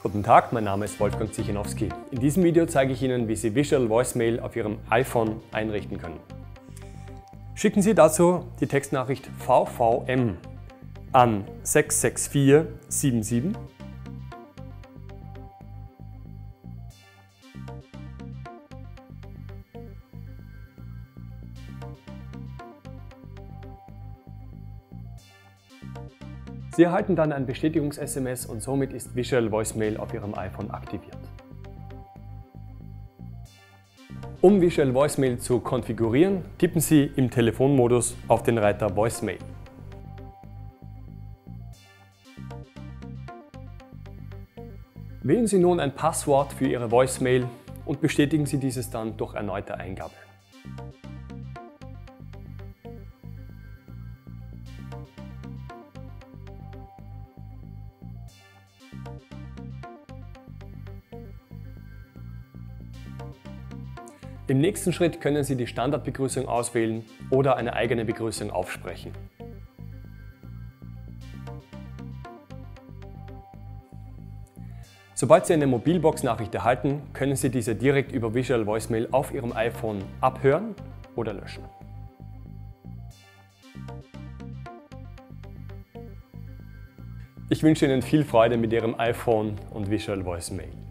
Guten Tag, mein Name ist Wolfgang Zichanowski. In diesem Video zeige ich Ihnen, wie Sie Visual Voicemail auf Ihrem iPhone einrichten können. Schicken Sie dazu die Textnachricht VVM an 66477. Sie erhalten dann ein Bestätigungs-SMS und somit ist Visual Voicemail auf Ihrem iPhone aktiviert. Um Visual Voicemail zu konfigurieren, tippen Sie im Telefonmodus auf den Reiter Voicemail. Wählen Sie nun ein Passwort für Ihre Voicemail und bestätigen Sie dieses dann durch erneute Eingabe. Im nächsten Schritt können Sie die Standardbegrüßung auswählen oder eine eigene Begrüßung aufsprechen. Sobald Sie eine Mobilbox-Nachricht erhalten, können Sie diese direkt über Visual Voicemail auf Ihrem iPhone abhören oder löschen. Ich wünsche Ihnen viel Freude mit Ihrem iPhone und Visual Voicemail.